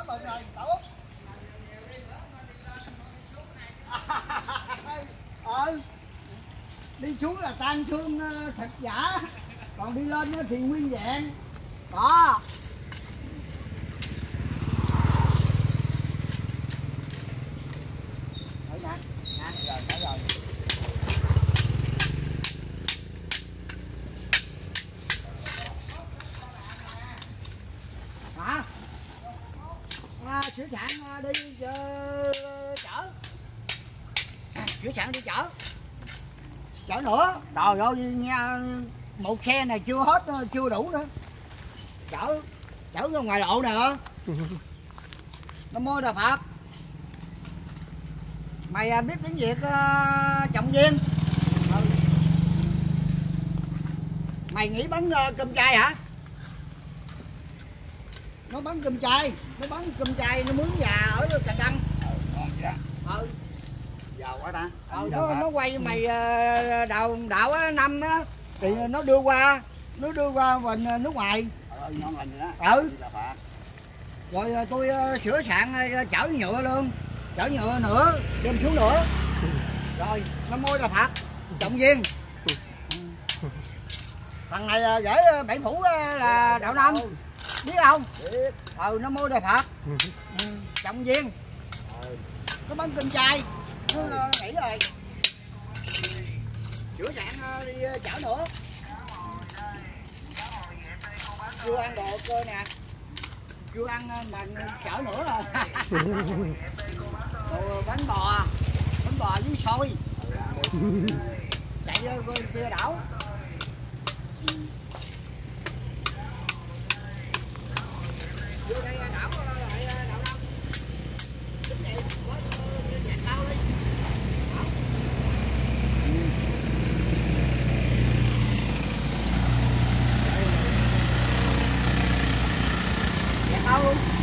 bờ này Bảo Út. Đi xuống là tan thương thật giả, còn đi lên thì nguyên vẹn. Đó. Rồi nè, rồi. Hả? Sửa sạn đi chở. Sửa sạn đi chở. Chở nữa. Trời ơi nha, một xe này chưa hết, chưa đủ nữa. Chở ra ngoài lộ nè. Nó mua Đà Phật. Mày biết tiếng Việt Trọng Viên? Mày nghĩ bắn cơm chay hả? Nó bắn cơm chay, nó mướn nhà ở Cà Đăng. Ngon vậy đó. Giàu quá ta. Nó quay mày đạo á, năm á thì nó đưa qua mình nước ngoài. Ngon lành vậy đó. Rồi tôi sửa sạn chở nhựa luôn, chở nhựa nữa, đem xuống nữa. Rồi nó mua Đà Phật Trọng Viên. Thằng này gửi Bảy Phủ là đạo Nam, biết không? Biết. Nó mua Đà Phật Trọng Viên. Nó bắn cơm chay, nó nghĩ rồi. Sửa sạn đi chở nữa. Chưa ăn đồ cơ nè, chưa ăn mà chở nữa rồi. Đồ bánh bò với xôi. Chạy kia đảo. Vô đây đảo lại đảo Long. Tính vậy, có nhạc cao đi. Nhạc cao luôn.